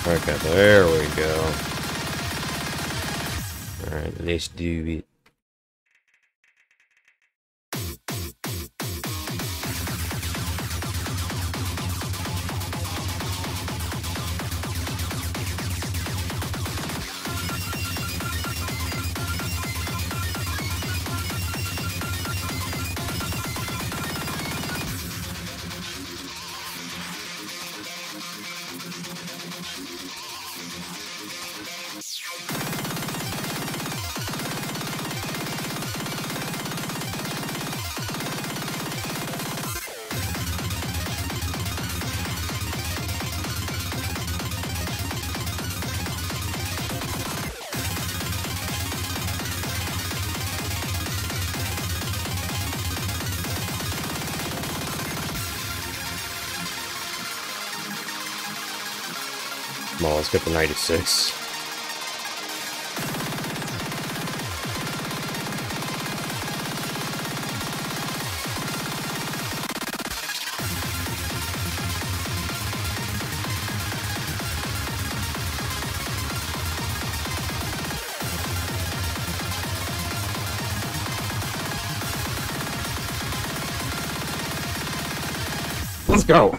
Okay, there we go. Alright, let's do it. Come on, let's get the 96. Let's go!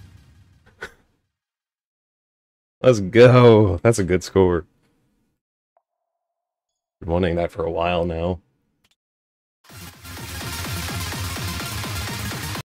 Let's go! That's a good score. Been wanting that for a while now.